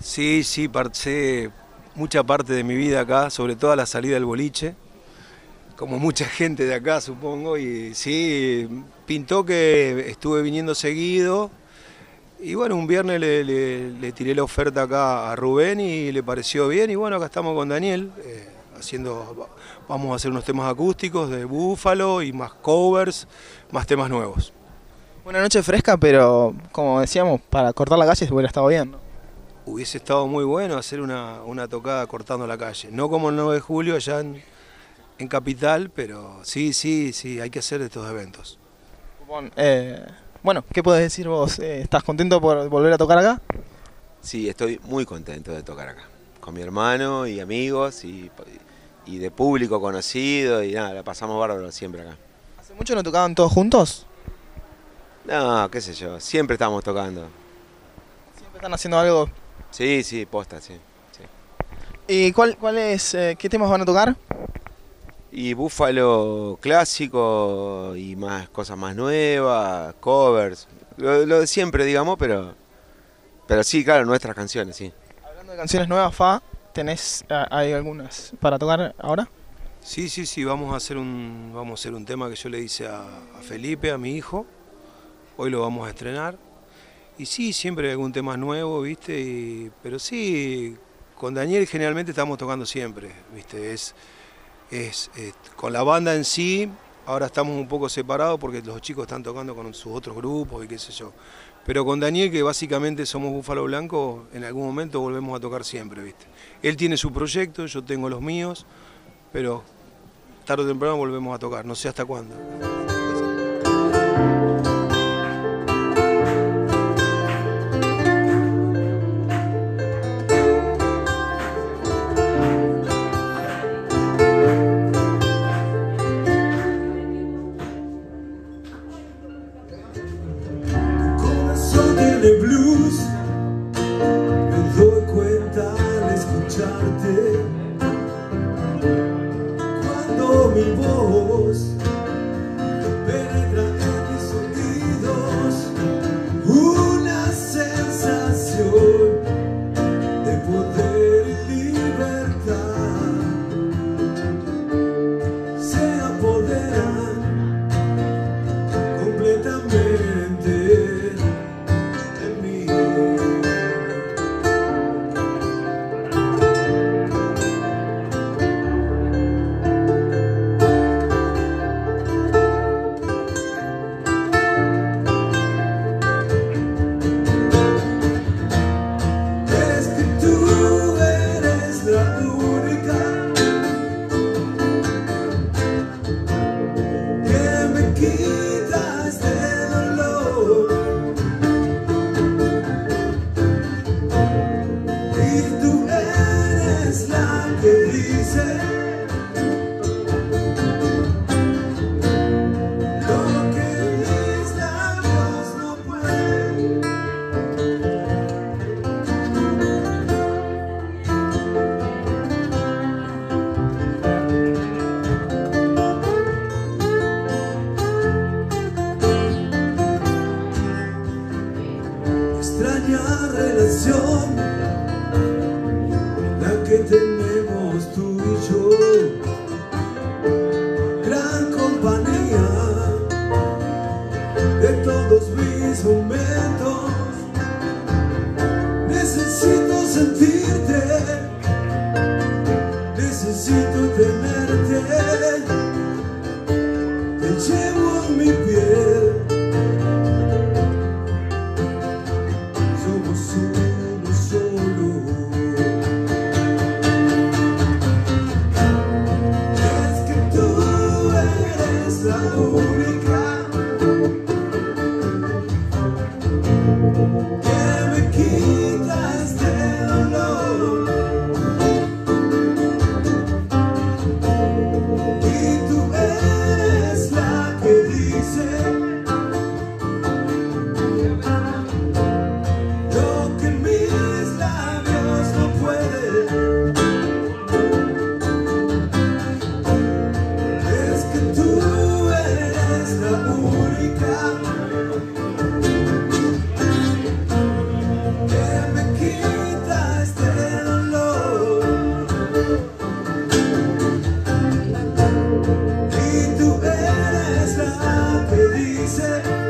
Sí, sí, pasé mucha parte de mi vida acá, sobre todo a la salida del boliche, como mucha gente de acá supongo, y sí, pintó que estuve viniendo seguido, y bueno, un viernes le tiré la oferta acá a Rubén y le pareció bien, y bueno, acá estamos con Daniel, vamos a hacer unos temas acústicos de Búfalo y más covers, más temas nuevos. Una noche fresca, pero como decíamos, para cortar la calle hubiera estado bien, ¿no? Hubiese estado muy bueno hacer una tocada cortando la calle, no como el 9 de julio allá en Capital, pero sí, sí, sí, hay que hacer estos eventos. Bueno, ¿qué podés decir vos? ¿Estás contento por volver a tocar acá? Sí, estoy muy contento de tocar acá, con mi hermano y amigos y de público conocido y nada, la pasamos bárbaro siempre acá. ¿Hace mucho no tocaban todos juntos? No, qué sé yo, siempre estamos tocando. ¿Siempre están haciendo algo? Sí, sí, posta, sí. Sí. ¿Y qué temas van a tocar? Y Búfalo clásico y más cosas más nuevas, covers, lo de siempre, digamos, pero sí, claro, nuestras canciones, sí. Hablando de canciones nuevas, hay algunas para tocar ahora? Sí, sí, sí, vamos a hacer un tema que yo le hice a Felipe, a mi hijo. Hoy lo vamos a estrenar. Y sí, siempre hay algún tema nuevo, ¿viste? Pero sí, con Daniel generalmente estamos tocando siempre, ¿viste? Con la banda en sí, ahora estamos un poco separados porque los chicos están tocando con sus otros grupos y qué sé yo. Pero con Daniel, que básicamente somos Búfalo Blanco, en algún momento volvemos a tocar siempre, ¿viste? Él tiene su proyecto, yo tengo los míos, pero tarde o temprano volvemos a tocar, no sé hasta cuándo. De blues, me doy cuenta al escucharte, cuando mi voz penetra en mis oídos, una sensación de poder y libertad se apoderan completamente. Extraña relación la que tenemos tú y yo. y tú eres la que dice